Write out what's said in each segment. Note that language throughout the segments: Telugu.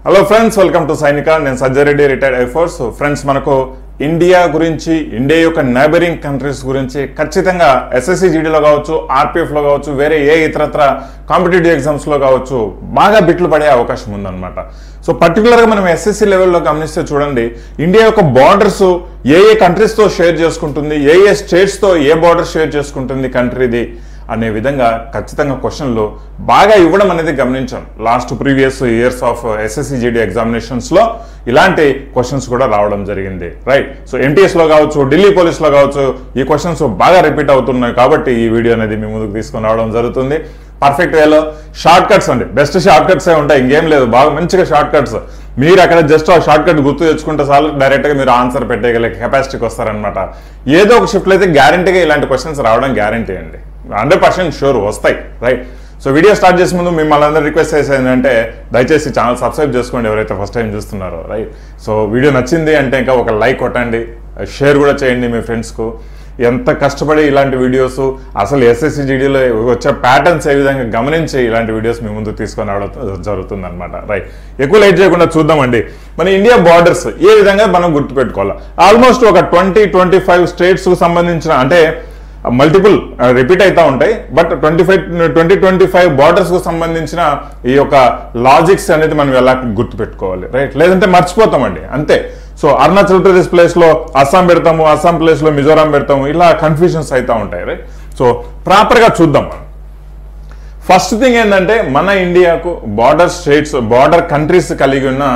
Hello friends, welcome to Sainika. నేను Sajjay Reddy, retired air force. Friends, మనకు ఇండియా గురించి, ఇండియా యొక్క నైబరింగ్ కంట్రీస్ గురించి ఖచ్చితంగా ఎస్ఎస్సి జీడీలో కావచ్చు, ఆర్పిఎఫ్లో కావచ్చు, వేరే ఏ ఇతరత్ర కాంపిటేటివ్ ఎగ్జామ్స్లో కావచ్చు బాగా బిట్లు పడే అవకాశం ఉందన్నమాట. సో పర్టికులర్గా మనం ఎస్ఎస్సి లెవెల్లో గమనిస్తే చూడండి, ఇండియా యొక్క బార్డర్స్ ఏ కంట్రీస్తో షేర్ చేసుకుంటుంది, ఏ స్టేట్స్తో ఏ బార్డర్ షేర్ చేసుకుంటుంది కంట్రీది అనే విధంగా ఖచ్చితంగా క్వశ్చన్లు బాగా ఇవ్వడం అనేది గమనించాం. Last previous years of SSC GD ఎగ్జామినేషన్స్లో ఇలాంటి క్వశ్చన్స్ కూడా రావడం జరిగింది, రైట్? సో ఎంటీఎస్లో కావచ్చు, ఢిల్లీ పోలీస్లో కావచ్చు, ఈ క్వశ్చన్స్ బాగా రిపీట్ అవుతున్నాయి. కాబట్టి ఈ వీడియో అనేది మీ ముందుకు తీసుకొని రావడం జరుగుతుంది. పర్ఫెక్ట్ వేలో షార్ట్ కట్స్ అండి, బెస్ట్ షార్ట్ కట్స్ ఉంటాయి, ఇంకేం లేదు. బాగా మంచిగా షార్ట్ కట్స్, మీరు అక్కడ జస్ట్ ఆ షార్ట్ కట్ గుర్తు తెచ్చుకుంటే చాలు, డైరెక్ట్గా మీరు ఆన్సర్ పెట్టగల కెపాసిటీకి వస్తారనమాట. ఏదో ఒక షిఫ్ట్లో అయితే గ్యారంటీగా ఇలాంటి క్వశ్చన్స్ రావడం గ్యారంటీ అండి, 100% షూర్ వస్తాయి, రైట్? సో వీడియో స్టార్ట్ చేసే ముందు మిమ్మల్ని అందరూ రిక్వెస్ట్ చేసేది అంటే దయచేసి ఛానల్ సబ్స్క్రైబ్ చేసుకోండి ఎవరైతే ఫస్ట్ టైం చూస్తున్నారో, రైట్? సో వీడియో నచ్చింది అంటే ఇంకా ఒక లైక్ కొట్టండి, షేర్ కూడా చేయండి మీ ఫ్రెండ్స్కు. ఎంత కష్టపడి ఇలాంటి వీడియోస్, అసలు ఎస్ఎస్సి జీడీలో వచ్చే ప్యాటర్న్స్ ఏ విధంగా గమనించి ఇలాంటి వీడియోస్ మీ ముందు తీసుకొని రావడం జరుగుతుంది అనమాట, రైట్? ఎక్కువ లేట్ చేయకుండా చూద్దామండి. మన ఇండియా బార్డర్స్ ఏ విధంగా మనం గుర్తుపెట్టుకోవాలి. ఆల్మోస్ట్ ఒక 20-25 స్టేట్స్కు సంబంధించిన, అంటే మల్టిపుల్ రిపీట్ అవుతూ ఉంటాయి, బట్ 20-25 బార్డర్స్కు సంబంధించిన ఈ యొక్క లాజిక్స్ అనేది మనం ఎలా గుర్తుపెట్టుకోవాలి, రైట్? లేదంటే మర్చిపోతామండి అంతే. సో అరుణాచల్ ప్రదేశ్ ప్లేస్లో అస్సాం పెడతాము, అస్సాం ప్లేస్లో మిజోరాం పెడతాము, ఇలా కన్ఫ్యూజన్స్ అవుతూ ఉంటాయి, రైట్? సో ప్రాపర్గా చూద్దాం మనం. ఫస్ట్ థింగ్ ఏంటంటే, మన ఇండియాకు బార్డర్ స్టేట్స్, బార్డర్ కంట్రీస్ కలిగి ఉన్న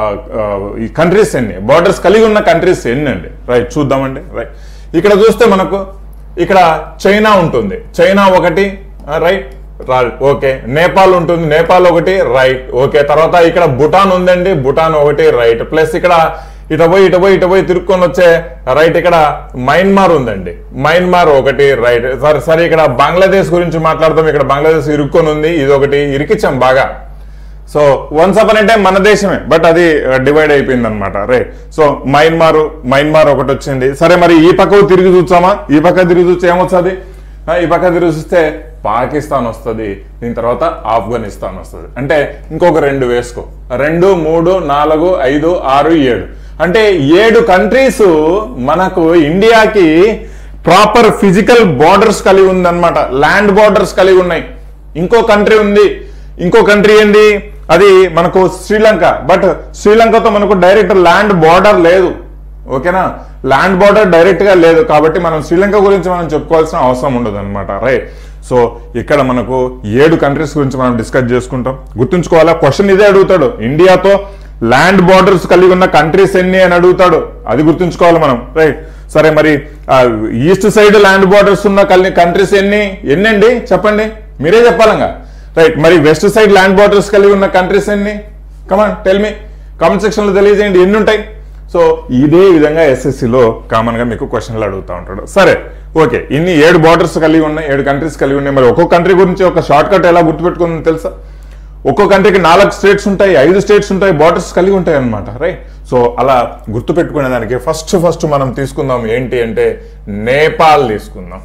ఈ కంట్రీస్ ఎన్ని, బార్డర్స్ కలిగి ఉన్న కంట్రీస్ ఎన్ని అండి, రైట్? చూద్దామండి, రైట్? ఇక్కడ చూస్తే మనకు ఇక్కడ చైనా ఉంటుంది, చైనా ఒకటి, రైట్? ఓకే. నేపాల్ ఉంటుంది, నేపాల్ ఒకటి, రైట్? ఓకే. తర్వాత ఇక్కడ భూటాన్ ఉందండి, భూటాన్ ఒకటి, రైట్? ప్లస్ ఇక్కడ ఇటు పోయి తిరుక్కొని వచ్చే, రైట్? ఇక్కడ మయన్మార్ ఉందండి, మయన్మార్ ఒకటి, రైట్? సరే ఇక్కడ బంగ్లాదేశ్ గురించి మాట్లాడతాం, ఇక్కడ బంగ్లాదేశ్ ఇరుక్కొని ఉంది, ఇది ఒకటి ఇరికిచ్చాం బాగా. So once upon a time మన దేశమే, బట్ అది డివైడ్ అయిపోయింది అనమాట, రైట్? సో మయన్మార్ ఒకటి వచ్చింది. సరే, మరి ఈ పక్కకు తిరిగి చూసామా? ఈ పక్క తిరిగి చూస్తే ఏమొస్తుంది? ఈ పక్క తిరిగి చూస్తే పాకిస్తాన్ వస్తుంది, దీని తర్వాత ఆఫ్ఘనిస్తాన్ వస్తుంది. అంటే ఇంకొక 2 వేసుకో, 2, 3, 4, 5, 6, 7, అంటే 7 కంట్రీస్ మనకు ఇండియాకి ప్రాపర్ ఫిజికల్ బార్డర్స్ కలిగి ఉందన్నమాట, ల్యాండ్ బార్డర్స్ కలిగి ఉన్నాయి. ఇంకో కంట్రీ ఉంది, ఇంకో కంట్రీ ఏంటి? అది మనకు శ్రీలంక. బట్ శ్రీలంకతో మనకు డైరెక్ట్ ల్యాండ్ బార్డర్ లేదు, ఓకేనా? ల్యాండ్ బార్డర్ డైరెక్ట్ గా లేదు, కాబట్టి మనం శ్రీలంక గురించి మనం చెప్పుకోవాల్సిన అవసరం ఉండదు అనమాట, రైట్? సో ఇక్కడ మనకు 7 కంట్రీస్ గురించి మనం డిస్కస్ చేసుకుంటాం. గుర్తుంచుకోవాలా, క్వశ్చన్ ఇదే అడుగుతాడు, ఇండియాతో ల్యాండ్ బార్డర్స్ కలిగి ఉన్న కంట్రీస్ ఎన్ని అని అడుగుతాడు, అది గుర్తుంచుకోవాలి మనం, రైట్? సరే, మరి ఈస్ట్ సైడ్ ల్యాండ్ బార్డర్స్ ఉన్న కంట్రీస్ ఎన్నండి చెప్పండి, మీరే చెప్పాలంగా, రైట్? మరి వెస్ట్ సైడ్ ల్యాండ్ బార్డర్స్ కలిగి ఉన్న కంట్రీస్ ఎన్ని? Come on tell me, comment section లో తెలియజేయండి ఎన్ని ఉంటాయి. సో ఇదే విధంగా ఎస్ఎస్సిలో కామన్ గా మీకు క్వశ్చన్లు అడుగుతూ ఉంటాడు. సరే, ఓకే, ఇన్ని 7 బార్డర్స్ కలిగి ఉన్నాయి, 7 కంట్రీస్ కలిగి ఉన్నాయి. మరి ఒక్కొక్క కంట్రీ గురించి ఒక షార్ట్ కట్ ఎలా గుర్తుపెట్టుకుందో తెలుసా? ఒక్కో కంట్రీకి 4 స్టేట్స్ ఉంటాయి, 5 స్టేట్స్ ఉంటాయి, బార్డర్స్ కలిగి ఉంటాయి అనమాట, రైట్? సో అలా గుర్తుపెట్టుకునే దానికి ఫస్ట్ మనం తీసుకుందాం ఏంటి అంటే నేపాల్ తీసుకుందాం.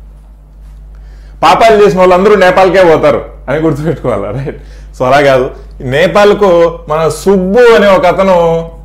పాపాలు చేసిన వాళ్ళందరూ నేపాల్కే పోతారు అని గుర్తుపెట్టుకోవాలి, రైట్? సో అలా కాదు, నేపాల్కు మన సుబ్బు అనే ఒక అతను,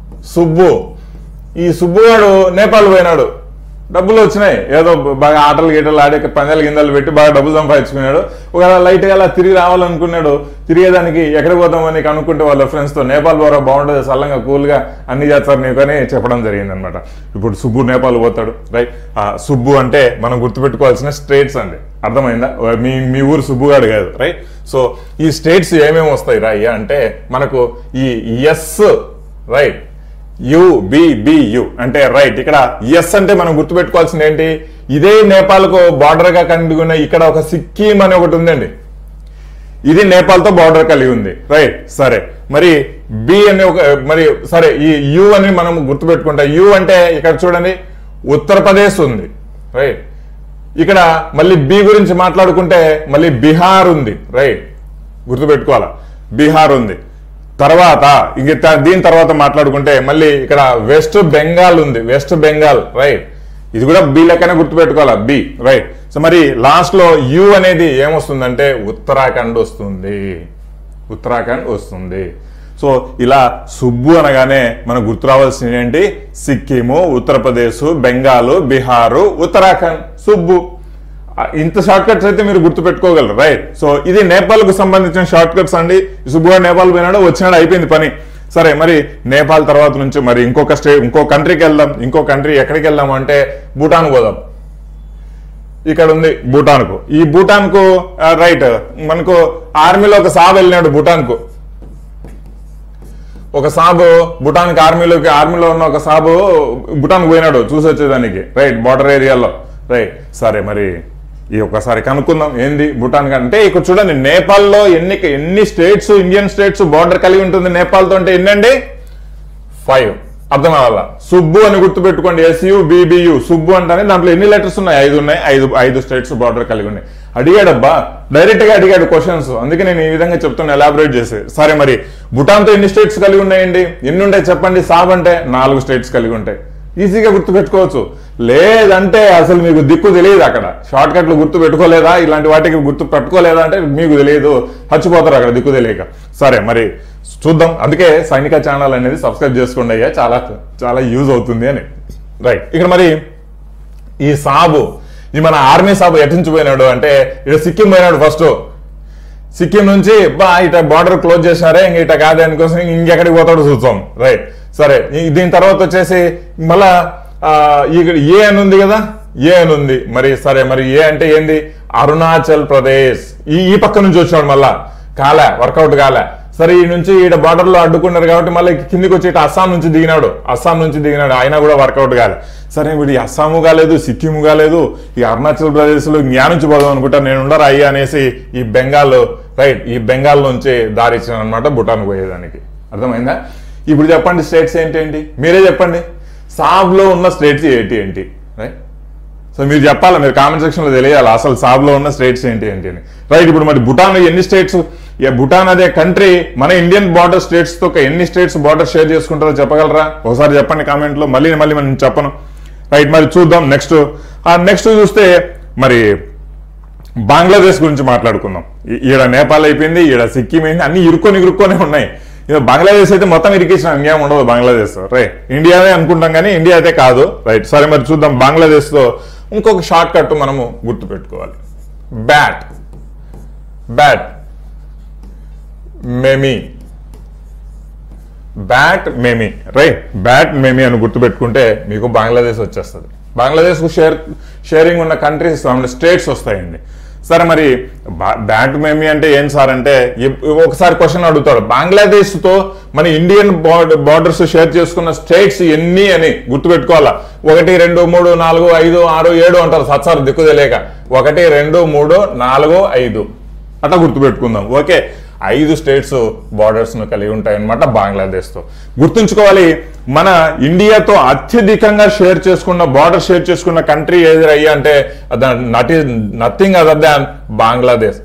ఈ సుబ్బుగాడు నేపాల్ పోయినాడు, డబ్బులు వచ్చినాయి, ఏదో బాగా ఆటలు గీటలు ఆడి పందాలు గిందలు పెట్టి బాగా డబ్బులు సంపాదించుకున్నాడు. ఒకవేళ లైట్గా అలా తిరిగి రావాలనుకున్నాడు, తిరిగేదానికి ఎక్కడికి పోతామని కనుక్కుంటే వాళ్ళ ఫ్రెండ్స్తో నేపాల్ పోరా, బాగుంటుంది, చల్లంగా కూల్గా అన్ని చేస్తారు నీకు అని చెప్పడం జరిగింది అనమాట. ఇప్పుడు సుబ్బు నేపాల్ పోతాడు, రైట్? సుబ్బు అంటే మనం గుర్తుపెట్టుకోవాల్సిన స్టేట్స్ అండి, అర్థమైందా? మీ ఊరు సుబ్బుగాడు కాదు, రైట్? సో ఈ స్టేట్స్ ఏమేమి వస్తాయి రాయ్యా అంటే, మనకు ఈ ఎస్, రైట్? UBBU అంటే, రైట్? ఇక్కడ ఎస్ అంటే మనం గుర్తుపెట్టుకోవాల్సింది ఏంటి? ఇదే నేపాల్కు బార్డర్ గా కలిగి ఉన్న ఇక్కడ ఒక సిక్కిం అని ఒకటి ఉందండి, ఇది నేపాల్తో బార్డర్ కలిగి ఉంది, రైట్? సరే, మరి బి అని మరి సరే, ఈ యు అని మనం గుర్తుపెట్టుకుంటాం. యు అంటే ఇక్కడ చూడండి ఉత్తరప్రదేశ్ ఉంది, రైట్? ఇక్కడ మళ్ళీ బి గురించి మాట్లాడుకుంటే మళ్ళీ బీహార్ ఉంది, రైట్? గుర్తుపెట్టుకోవాలా, బీహార్ ఉంది. తర్వాత ఇంక దీని తర్వాత మాట్లాడుకుంటే మళ్ళీ ఇక్కడ వెస్ట్ బెంగాల్ ఉంది, వెస్ట్ బెంగాల్, రైట్? ఇది కూడా బి లెక్కనే గుర్తుపెట్టుకోవాలా, బి, రైట్? సో మరి లాస్ట్ లో యు అనేది ఏమొస్తుందంటే ఉత్తరాఖండ్ వస్తుంది, ఉత్తరాఖండ్ వస్తుంది. సో ఇలా సుబ్బు అనగానే మనకు గుర్తు రావాల్సింది ఏంటి? సిక్కిము, ఉత్తరప్రదేశ్, బెంగాల్, బీహారు, ఉత్తరాఖండ్, సుబ్బు. ఇంత షార్ట్ కట్స్ అయితే మీరు గుర్తు పెట్టుకోగలరు, రైట్? సో ఇది నేపాల్కు సంబంధించిన షార్ట్ కట్స్ అండి. సుబ్బు నేపాల్ పోయినాడు, వచ్చినాడు, అయిపోయింది పని. సరే, మరి నేపాల్ తర్వాత నుంచి మరి ఇంకో కంట్రీకి వెళ్దాం. ఇంకో కంట్రీ ఎక్కడికి వెళ్దాం అంటే భూటాన్ పోదాం. ఇక్కడ ఉంది భూటాన్కు. ఈ భూటాన్కు రైట్, మనకు ఆర్మీలో ఒక సాబ్ వెళ్ళినాడు భూటాన్కు. ఒక సాబు భూటాన్కి ఆర్మీలో ఉన్న ఒక సాబు భూటాన్కి పోయినాడు చూసి వచ్చేదానికి, రైట్, బార్డర్ ఏరియాలో, రైట్. సరే, మరి ఈ ఒక్కసారి కనుక్కుందాం ఏంది భూటాన్ అంటే. ఇక్కడ చూడండి, నేపాల్లో ఎన్ని స్టేట్స్, ఇండియన్ స్టేట్స్ బార్డర్ కలిగి ఉంటుంది నేపాల్తో అంటే ఎన్నండి? 5. అర్థం అవ్వాలా? సుబ్బు అని గుర్తుపెట్టుకోండి, SUBBU, సుబ్బు అంటే దాంట్లో ఎన్ని లెటర్స్ ఉన్నాయి? 5 ఉన్నాయి. 5 స్టేట్స్ బార్డర్ కలిగి ఉన్నాయి. అడిగాడబ్బా, డైరెక్ట్ గా అడిగాడు క్వశ్చన్స్, అందుకే నేను ఈ విధంగా చెప్తాను, ఎలాబరేట్ చేసి. సరే, మరి భూటాన్తో ఎన్ని స్టేట్స్ కలిగి ఉన్నాయండి? ఎన్ని ఉంటాయి చెప్పండి? సాబ్ అంటే 4 స్టేట్స్ కలిగి ఉంటాయి. ఈజీగా గుర్తు పెట్టుకోవచ్చు. లేదంటే అసలు మీకు దిక్కు తెలియదు, అక్కడ షార్ట్ కట్లు గుర్తు పెట్టుకోలేదా, ఇలాంటి వాటికి గుర్తు పెట్టుకోలేదా అంటే మీకు తెలియదు, చచ్చిపోతారు అక్కడ దిక్కు తెలియక. సరే, మరి చూద్దాం. అందుకే సైనిక ఛానల్ అనేది సబ్స్క్రైబ్ చేసుకోండి అయ్యా, చాలా చాలా యూజ్ అవుతుంది అని, రైట్. ఇక్కడ మరి ఈ సాబు, ఈ మన ఆర్మీ సాబు ఎటు నుంచి పోయినాడు అంటే ఇక్కడ సిక్కిం పోయినాడు. ఫస్ట్ సిక్కిం నుంచి ఇట బార్డర్ క్లోజ్ చేశారే, ఇంక ఇట కాదే అనుకోసం ఇంకెక్కడికి పోతాడు చూద్దాం, రైట్. సరే, దీని తర్వాత వచ్చేసి మళ్ళా ఇక్కడ ఏ అని ఉంది కదా, ఏ అని ఉంది. మరి సరే, మరి ఏ అంటే ఏంది? అరుణాచల్ ప్రదేశ్. ఈ పక్క నుంచి వచ్చినాడు, మళ్ళా వర్కౌట్ కాలే. సరే, ఈ నుంచి ఈడ బార్డర్ లో అడ్డుకున్నారు కాబట్టి మళ్ళీ కిందికి వచ్చి ఇటు అస్సాం నుంచి దిగినాడు. అయినా కూడా వర్కౌట్ కాలే. సరే, వీడు అస్సాము కాలేదు, సిక్కిము కాలేదు, ఈ అరుణాచల్ ప్రదేశ్ లో జ్ఞానం నుంచి పోదాం అనుకుంటా, నేను ఉండరు అయ్యా అనేసి ఈ బెంగాల్, రైట్, ఈ బెంగాల్ నుంచి దారి ఇచ్చాను అనమాట భూటాన్ పోయేదానికి. అర్థమైందా? ఇప్పుడు చెప్పండి, స్టేట్స్ ఏంటి? మీరే చెప్పండి. సాబ్ లో ఉన్న స్టేట్స్ ఏంటి? రైట్. సో మీరు చెప్పాలా, మీరు కామెంట్ సెక్షన్ లో తెలియాలి అసలు సాబ్ లో ఉన్న స్టేట్స్ ఏంటి అని, రైట్. ఇప్పుడు మరి భూటాన్ ఎన్ని స్టేట్స్? భూటాన్ అదే కంట్రీ మన ఇండియన్ బార్డర్ స్టేట్స్ తో ఎన్ని స్టేట్స్ బార్డర్ షేర్ చేసుకుంటారో చెప్పగలరా? ఒకసారి చెప్పండి కామెంట్ లో. మళ్ళీ మనం చెప్పను, రైట్. మరి చూద్దాం నెక్స్ట్ చూస్తే మరి బంగ్లాదేశ్ గురించి మాట్లాడుకుందాం. ఈడ నేపాల్ అయిపోయింది, ఈడ సిక్కిం అయింది, అన్ని ఇరుక్కొనే ఉన్నాయి. బంగ్లాదేశ్ అయితే మొత్తం ఇరికించిన ఇంకేం ఉండదు బంగ్లాదేశ్, రైట్. ఇండియానే అనుకుంటాం కానీ ఇండియా అయితే కాదు, రైట్. సరే, మరి చూద్దాం. బంగ్లాదేశ్ తో ఇంకొక షార్ట్ కట్ మనము గుర్తు పెట్టుకోవాలి. బ్యాట్ మెమి, రైట్. బ్యాట్ మెమి అని గుర్తు పెట్టుకుంటే మీకు బంగ్లాదేశ్ వచ్చేస్తుంది. బంగ్లాదేశ్ కు షేరింగ్ ఉన్న కంట్రీస్, స్టేట్స్ వస్తాయండి. సరే, మరి బ్యాట్ మెమి అంటే ఏం సార్ అంటే, ఒకసారి క్వశ్చన్ అడుగుతాడు, బంగ్లాదేశ్ తో మన ఇండియన్ బార్డర్స్ షేర్ చేసుకున్న స్టేట్స్ ఎన్ని అని గుర్తుపెట్టుకోవాలా. 1 2 3 4 5 6 7 అంటారు సత్సారు దిక్కు తెలియక. 1 2 3 4 5 అట్లా గుర్తుపెట్టుకుందాం. ఓకే, 5 స్టేట్స్ బార్డర్స్ ను కలిగి ఉంటాయన్నమాట బంగ్లాదేశ్ తో. గుర్తుంచుకోవాలి, మన ఇండియాతో అత్యధికంగా బార్డర్ షేర్ చేసుకున్న కంట్రీ ఏదయ్యా అంటే నథింగ్ అదర్ దాన్ బంగ్లాదేశ్.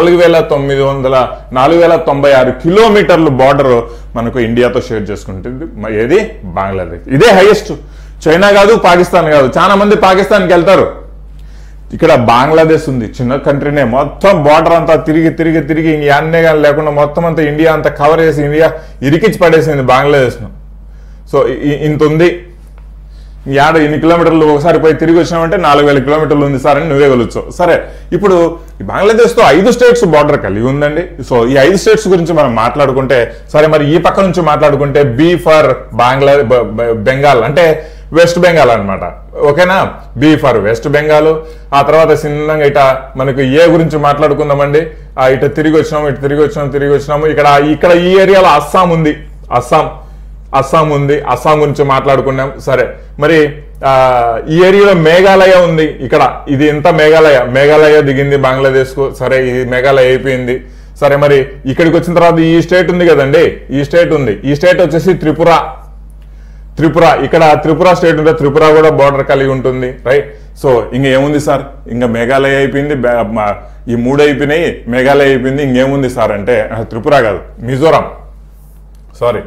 4,96 కిలోమీటర్లు బార్డర్ మనకు ఇండియాతో షేర్ చేసుకుంటుంది ఏది? బంగ్లాదేశ్. ఇదే హైయెస్ట్. చైనా కాదు, పాకిస్తాన్ కాదు. చాలా మంది పాకిస్తాన్కి వెళ్తారు, ఇక్కడ బంగ్లాదేశ్ ఉంది, చిన్న కంట్రీనే. మొత్తం బార్డర్ అంతా తిరిగి అన్నే కానీ లేకుండా మొత్తం అంతా ఇండియా అంతా కవర్ చేసి ఇండియా ఇరికించి పడేసింది బంగ్లాదేశ్ను. సో ఇంత ఉంది. ఇన్ని కిలోమీటర్లు ఒకసారి పోయి తిరిగి వచ్చినామంటే 4,000 కిలోమీటర్లు ఉంది సార్ అని నువ్వే గెలుచు. సరే, ఇప్పుడు ఈ బంగ్లాదేశ్తో 5 స్టేట్స్ బార్డర్ కలిగి ఉందండి. సో ఈ 5 స్టేట్స్ గురించి మనం మాట్లాడుకుంటే, సరే మరి ఈ పక్క నుంచి మాట్లాడుకుంటే బి ఫర్ బెంగాల్ అంటే వెస్ట్ బెంగాల్ అనమాట. ఓకేనా? B for West Bengal. ఆ తర్వాత చిన్నగా ఇట మనకు ఏ గురించి మాట్లాడుకుందామండి. ఇట తిరిగి వచ్చినాము. ఇక్కడ ఈ ఏరియాలో అస్సాం ఉంది. అస్సాం ఉంది. అస్సాం గురించి మాట్లాడుకున్నాం. సరే, మరి ఈ ఏరియాలో మేఘాలయ ఉంది. ఇక్కడ ఇది ఎంత మేఘాలయ దిగింది బంగ్లాదేశ్ కు. సరే, ఇది మేఘాలయ అయిపోయింది. సరే, మరి ఇక్కడికి వచ్చిన తర్వాత ఈ స్టేట్ ఉంది కదండి, ఈ స్టేట్ వచ్చేసి త్రిపుర. ఇక్కడ త్రిపుర స్టేట్ ఉంటే త్రిపుర కూడా బార్డర్ కలిగి ఉంటుంది, రైట్. సో ఇంకేముంది సార్? ఇంకా మేఘాలయ అయిపోయింది, ఈ 3 అయిపోయినాయి, మేఘాలయ అయిపోయింది, ఇంకేముంది సార్ అంటే త్రిపుర కాదు, మిజోరాం. సారీ,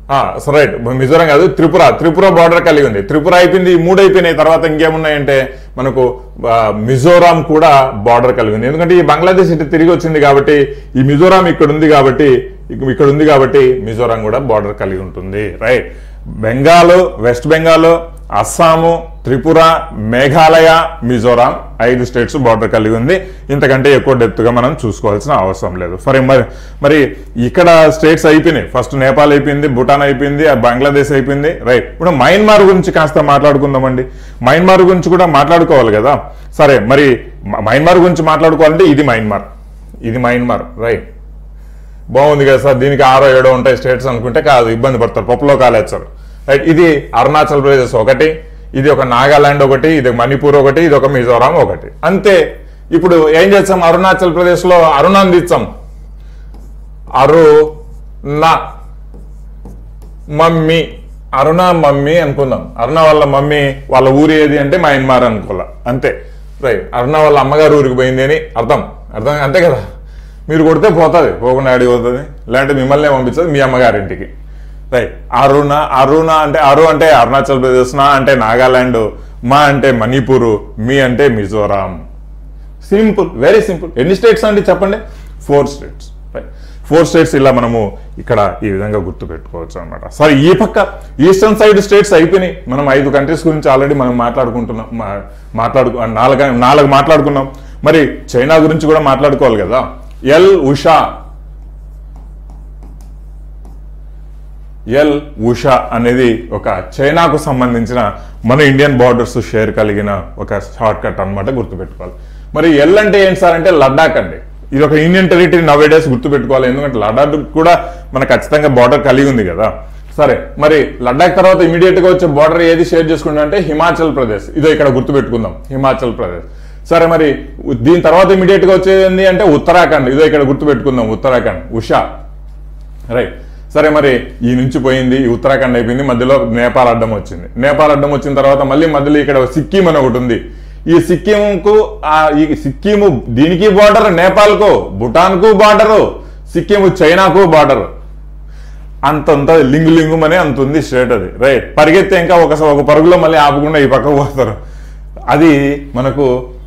రైట్, మిజోరాం కాదు, త్రిపుర బార్డర్ కలిగి ఉంది. త్రిపుర అయిపోయింది, ఈ 3 అయిపోయినాయి. తర్వాత ఇంకేమున్నాయంటే మనకు మిజోరాం కూడా బార్డర్ కలిగి ఉంది. ఎందుకంటే ఈ బంగ్లాదేశ్ ఇటు తిరిగి వచ్చింది కాబట్టి ఈ మిజోరాం ఇక్కడ ఉంది కాబట్టి మిజోరాం కూడా బార్డర్ కలిగి ఉంటుంది. Right, Bengal, West Bengal, Assam, Tripura, Meghalaya, Mizoram 5 states border కలిగి ఉంది. ఇంతకంటే ఎక్కువ డెప్త్గా మనం చూసుకోవాల్సిన అవసరం లేదు. మరి ఇక్కడ స్టేట్స్ అయిపోయినాయి. ఫస్ట్ నేపాల్ అయిపోయింది, భూటాన్ అయిపోయింది, బంగ్లాదేశ్ అయిపోయింది. రైట్, ఇప్పుడు మయన్మార్ గురించి కాస్త మాట్లాడుకుందామండి. మయన్మార్ గురించి కూడా మాట్లాడుకోవాలి కదా. సరే, మరి మయన్మార్ గురించి మాట్లాడుకోవాలంటే ఇది మయన్మార్. రైట్, బాగుంది కదా సార్, దీనికి 6 7 ఉంటాయి స్టేట్స్ అనుకుంటే కాదు, ఇబ్బంది పడతారు, పప్పులో కాలేస్తారు. రైట్, ఇది అరుణాచల్ ప్రదేశ్ ఒకటి, ఇది ఒక నాగాలాండ్ ఒకటి, ఇది మణిపూర్ ఒకటి, ఇది ఒక మిజోరాం ఒకటి, అంతే. ఇప్పుడు ఏం చేస్తాం, అరుణాచల్ ప్రదేశ్ లో అరుణాన్ని తీస్తాం, అరుణ మమ్మీ అనుకుందాం. అరుణ వాళ్ళ మమ్మీ వాళ్ళ ఊరి ఏది అంటే మయన్మార్ అనుకోవాలా, అంతే. రైట్, అరుణ వాళ్ళ అమ్మగారు ఊరికి పోయింది అని అర్థం అంతే కదా. మీరు కొడితే పోతుంది, పోకుండా అడిగిపోతుంది, లేదంటే మిమ్మల్ని పంపించదు మీ అమ్మగారింటికి. రైట్, అరుణ అంటే అంటే అరుణాచల్ ప్రదేశ్, నా అంటే నాగాలాండ్, మా అంటే మణిపూర్, మీ అంటే మిజోరాం. Simple, very simple. ఎన్ని స్టేట్స్ అండి చెప్పండి? 4 స్టేట్స్. రైట్, 4 స్టేట్స్ ఇలా మనము ఇక్కడ ఈ విధంగా గుర్తు పెట్టుకోవచ్చు అనమాట. సరే, ఈ పక్క ఈస్టర్న్ సైడ్ స్టేట్స్ అయిపోయినాయి. మనం 5 కంట్రీస్ గురించి ఆల్రెడీ మనం మాట్లాడుకుంటున్నాం, 4 మాట్లాడుకున్నాం. మరి చైనా గురించి కూడా మాట్లాడుకోవాలి కదా. ఉషా అనేది ఒక చైనాకు సంబంధించిన మన ఇండియన్ బార్డర్స్ షేర్ కలిగిన ఒక షార్ట్ కట్ అనమాట, గుర్తుపెట్టుకోవాలి. మరి ఎల్ అంటే ఏంటి సార్ అంటే లడాక్ అండి. ఇది ఒక ఇండియన్ టెరిటరీ నవ్ డేస్ గుర్తుపెట్టుకోవాలి, ఎందుకంటే లడాక్ కూడా మనకు ఖచ్చితంగా బార్డర్ కలిగి ఉంది కదా. సరే, మరి లడాక్ తర్వాత ఇమీడియట్ గా వచ్చే బార్డర్ ఏది షేర్ చేసుకుంటా అంటే హిమాచల్ ప్రదేశ్. ఇదో ఇక్కడ గుర్తుపెట్టుకుందాం, హిమాచల్ ప్రదేశ్. సరే, మరి దీని తర్వాత ఇమీడియట్ గా వచ్చేది ఏంటి అంటే ఉత్తరాఖండ్. ఇదో ఇక్కడ గుర్తుపెట్టుకుందాం, ఉత్తరాఖండ్, ఉషా. రైట్, సరే, మరి ఈ నుంచి పోయింది, ఈ ఉత్తరాఖండ్ అయిపోయింది, మధ్యలో నేపాల్ అడ్డం వచ్చింది. నేపాల్ అడ్డం వచ్చిన తర్వాత మళ్ళీ మధ్యలో ఇక్కడ సిక్కిం అని ఒకటి ఉంది. ఈ సిక్కిము దీనికి బార్డర్, నేపాల్కు, భూటాన్కు బార్డరు, సిక్కిము చైనాకు బార్డర్. అంతంత లింగు అనే అంత ఉంది స్టేట్ అది. రైట్, పరిగెత్తే ఇంకా ఒక పరుగులో మళ్ళీ ఆపకుండా ఈ పక్కకు పోతారు. అది మనకు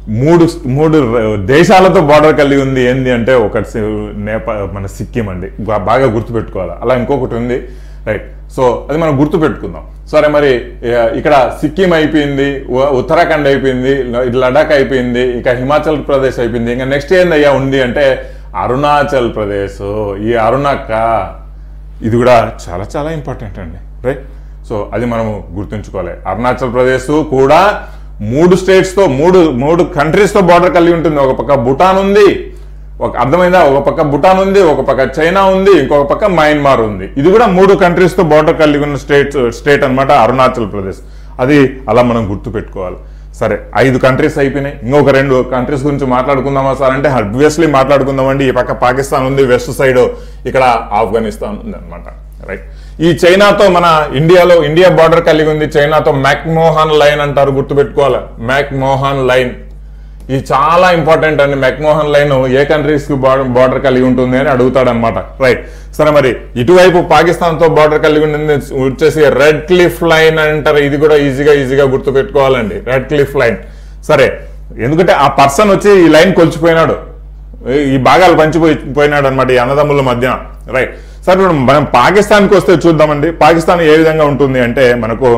3 దేశాలతో బార్డర్ కలిగి ఉంది. ఏంది అంటే ఒకటి మన సిక్కిం అండి, బాగా గుర్తుపెట్టుకోవాలి. అలా ఇంకొకటి ఉంది. రైట్, సో అది మనం గుర్తుపెట్టుకుందాం. సరే, మరి ఇక్కడ సిక్కిం అయిపోయింది, ఉత్తరాఖండ్ అయిపోయింది, లడాక్ అయిపోయింది, ఇక హిమాచల్ ప్రదేశ్ అయిపోయింది. ఇంకా నెక్స్ట్ ఏందయ్యా ఉంది అంటే అరుణాచల్ ప్రదేశ్. ఈ అరుణక్క ఇది కూడా చాలా చాలా ఇంపార్టెంట్ అండి. రైట్, సో అది మనము గుర్తుంచుకోవాలి. అరుణాచల్ ప్రదేశ్ కూడా 3 స్టేట్స్ తో 3 కంట్రీస్ తో బార్డర్ కలిగి ఉంటుంది. ఒక పక్క భూటాన్ ఉంది, అర్థమైందా, ఒక పక్క భూటాన్ ఉంది, ఒక పక్క చైనా ఉంది, ఇంకొక పక్క మయన్మార్ ఉంది. ఇది కూడా 3 కంట్రీస్ తో బార్డర్ కలిగి ఉన్న స్టేట్ అనమాట అరుణాచల్ ప్రదేశ్. అది అలా మనం గుర్తు పెట్టుకోవాలి. సరే, 5 కంట్రీస్ అయిపోయినాయి. ఇంకొక 2 కంట్రీస్ గురించి మాట్లాడుకుందామా సార్ అంటే ఆబ్వియస్లీ మాట్లాడుకుందామండి. ఈ పక్క పాకిస్తాన్ ఉంది, వెస్ట్ సైడ్ ఇక్కడ ఆఫ్ఘనిస్తాన్ ఉంది అనమాట. రైట్, ఈ చైనాతో మన ఇండియా బార్డర్ కలిగి ఉంది. చైనాతో మెక్మోహన్ లైన్ అంటారు, గుర్తుపెట్టుకోవాలి. మెక్మోహన్ లైన్ ఇది చాలా ఇంపార్టెంట్ అండి. మెక్మోహన్ లైన్ ఏ కంట్రీస్ కి బార్డర్ కలిగి ఉంటుంది అని అడుగుతాడు అనమాట. రైట్, సరే, మరి ఇటువైపు పాకిస్తాన్ తో బార్డర్ కలిగి ఉంటుంది వచ్చేసి రెడ్ క్లిఫ్ లైన్ అంటారు. ఇది కూడా ఈజీగా గుర్తుపెట్టుకోవాలండి, రెడ్ క్లిఫ్ లైన్. సరే, ఎందుకంటే ఆ పర్సన్ వచ్చి ఈ లైన్ కొలిచిపోయినాడు, ఈ భాగాలు పంచిపోయినాడు అనమాట ఈ అన్నదమ్ముల మధ్య. రైట్, సరే, ఇప్పుడు మనం పాకిస్తాన్కి వస్తే చూద్దామండి. పాకిస్తాన్ ఏ విధంగా ఉంటుంది అంటే మనకు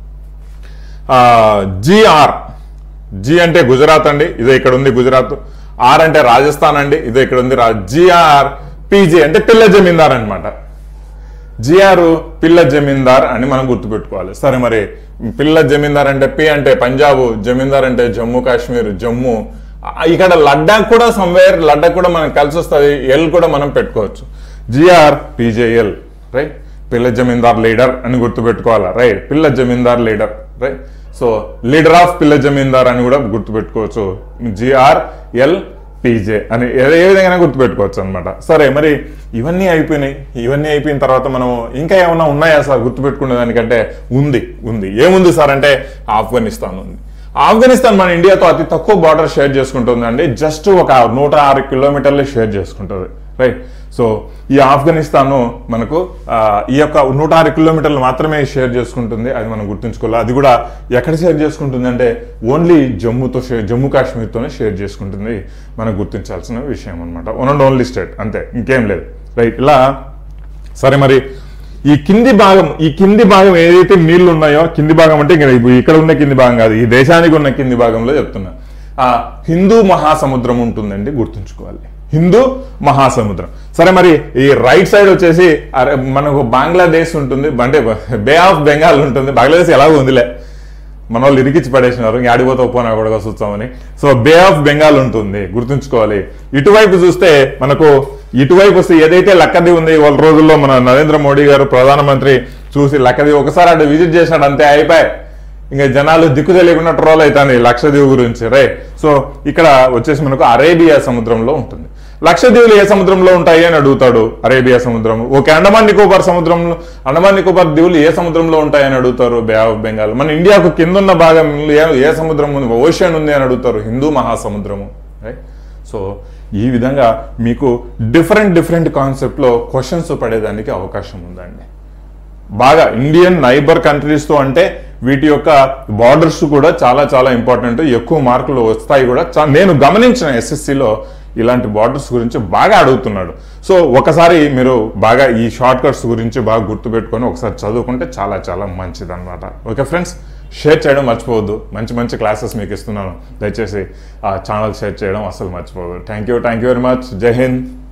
జీ అంటే గుజరాత్ అండి, ఇదో ఇక్కడ ఉంది గుజరాత్. ఆర్ అంటే రాజస్థాన్ అండి, ఇదో ఇక్కడ ఉంది. జిఆర్ పీజే అంటే పిల్ల జమీందార్ అనమాట. జిఆర్ పిల్ల జమీందార్ అని మనం గుర్తుపెట్టుకోవాలి. సరే, మరి పిల్ల జమీందార్ అంటే పి అంటే పంజాబ్, జమీందార్ అంటే జమ్మూ కాశ్మీర్, జమ్మూ. ఇక్కడ లడ్డాక్ కూడా సమ్వేర్, లడ్డాక్ కూడా మనకు కలిసి వస్తుంది. ఎల్ కూడా మనం పెట్టుకోవచ్చు, జిఆర్ పీజేఎల్. రైట్, పిల్ల జమీందార్ లీడర్ అని గుర్తుపెట్టుకోవాలా. రైట్, పిల్ల జమీందార్ leader. Right, so leader of పిల్ల జమీందార్ అని కూడా గుర్తుపెట్టుకోవచ్చు, జిఆర్ఎల్ పీజే అని ఏ విధంగా గుర్తుపెట్టుకోవచ్చు అనమాట. సరే, మరి ఇవన్నీ అయిపోయిన తర్వాత మనం ఇంకా ఏమన్నా ఉన్నాయా సార్ గుర్తుపెట్టుకునే దానికంటే? ఉంది. ఏముంది సార్ అంటే ఆఫ్ఘనిస్తాన్ ఉంది. ఆఫ్ఘనిస్తాన్ మన ఇండియాతో అతి తక్కువ బార్డర్ షేర్ చేసుకుంటుందండి. జస్ట్ ఒక 106 కిలోమీటర్లే షేర్ చేసుకుంటుంది. రైట్, సో ఈ ఆఫ్ఘనిస్తాన్ మనకు ఈ యొక్క 106 కిలోమీటర్లు మాత్రమే షేర్ చేసుకుంటుంది, అది మనం గుర్తుంచుకోవాలి. అది కూడా ఎక్కడ షేర్ చేసుకుంటుంది అంటే ఓన్లీ జమ్మూ కాశ్మీర్తోనే షేర్ చేసుకుంటుంది, మనం గుర్తించాల్సిన విషయం అనమాట. వన్ అండ్ ఓన్లీ స్టేట్, అంతే, ఇంకేం లేదు. రైట్, ఇలా సరే. మరి ఈ కింది భాగం ఏదైతే నీళ్లు ఉన్నాయో, కింది భాగం అంటే ఇక్కడ ఉన్న కింది భాగం కాదు, ఈ దేశానికి ఉన్న కింది భాగంలో చెప్తున్నా, హిందూ మహాసముద్రం ఉంటుందండి, గుర్తుంచుకోవాలి, హిందూ మహాసముద్రం. సరే, మరి ఈ రైట్ సైడ్ వచ్చేసి మనకు బంగ్లాదేశ్ ఉంటుంది, అంటే బే ఆఫ్ బెంగాల్ ఉంటుంది. బంగ్లాదేశ్ ఎలాగో ఉందిలే, మన వాళ్ళు ఇరికిచ్చి పడేసినారు, ఇంక ఆడిపోతే ఒప్పునా కూడా చూస్తామని. సో బే ఆఫ్ బెంగాల్ ఉంటుంది, గుర్తుంచుకోవాలి. ఇటువైపు చూస్తే మనకు, ఇటువైపు వస్తే ఏదైతే లక్కదీవ్ ఉంది, వాళ్ళ రోజుల్లో మన నరేంద్ర మోడీ గారు ప్రధానమంత్రి చూసి లక్కదీవ్ ఒకసారి అటు విజిట్ చేసినాడు, అంతే, అయిపోయి ఇంకా జనాలు దిక్కు తెలియకుండా ట్రోల్ అవుతాను లక్షద్వీప్ గురించి. రైట్, సో ఇక్కడ వచ్చేసి మనకు అరేబియా సముద్రంలో ఉంటుంది. లక్షద్వీపులు ఏ సముద్రంలో ఉంటాయి అని అడుగుతాడు, అరేబియా సముద్రం. ఓకే, అండమాన్ నికోబార్ దీవులు ఏ సముద్రంలో ఉంటాయని అడుగుతారు, బే ఆఫ్ బెంగాల్. మన ఇండియాకు కింద ఉన్న భాగం ఏ సముద్రం ఉంది, ఓషన్ ఉంది అని అడుగుతారు, హిందూ మహాసముద్రము. రైట్, సో ఈ విధంగా మీకు డిఫరెంట్ కాన్సెప్ట్లో క్వశ్చన్స్ పడేదానికి అవకాశం ఉందండి. బాగా ఇండియన్ నైబర్ కంట్రీస్తో అంటే వీటి యొక్క బార్డర్స్ కూడా చాలా ఇంపార్టెంట్, ఎక్కువ మార్కులు వస్తాయి కూడా. నేను గమనించిన ఎస్ఎస్సిలో ఇలాంటి బార్డర్స్ గురించి బాగా అడుగుతున్నాడు. సో ఒకసారి మీరు బాగా ఈ షార్ట్ కట్స్ గురించి బాగా గుర్తుపెట్టుకొని ఒకసారి చదువుకుంటే చాలా మంచిది అనమాట. ఓకే ఫ్రెండ్స్, షేర్ చేయడం మర్చిపోవద్దు. మంచి క్లాసెస్ మీకు ఇస్తున్నాను, దయచేసి ఆ ఛానల్ షేర్ చేయడం అసలు మర్చిపోవద్దు. Thank you very much. Jai Hind.